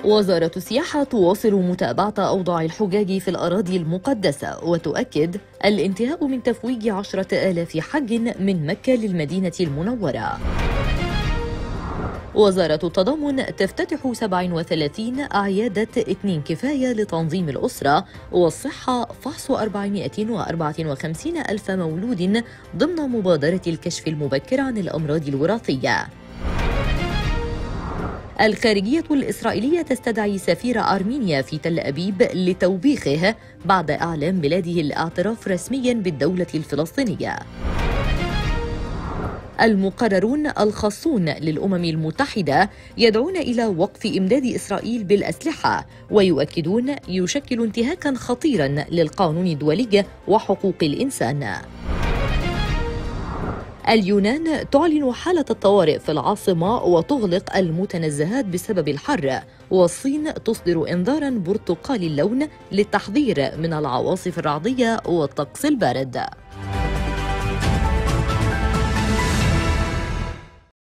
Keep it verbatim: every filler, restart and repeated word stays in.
وزارة السياحة تواصل متابعة أوضاع الحجاج في الأراضي المقدسة، وتؤكد الانتهاء من تفويج عشرة آلاف حج من مكة للمدينة المنورة. وزارة التضامن تفتتح سبعة وثلاثين عيادة اثنين كفاية لتنظيم الأسرة والصحة، فحص أربعمائة وأربعة وخمسين ألف مولود ضمن مبادرة الكشف المبكر عن الأمراض الوراثية. الخارجية الإسرائيلية تستدعي سفير أرمينيا في تل أبيب لتوبيخه بعد إعلان بلاده الاعتراف رسمياً بالدولة الفلسطينية. المقررون الخاصون للأمم المتحدة يدعون إلى وقف إمداد إسرائيل بالأسلحة، ويؤكدون يشكل انتهاكاً خطيراً للقانون الدولي وحقوق الإنسان. اليونان تعلن حالة الطوارئ في العاصمة وتغلق المتنزهات بسبب الحر، والصين تصدر إنذاراً برتقالي اللون للتحذير من العواصف الرعدية والطقس البارد.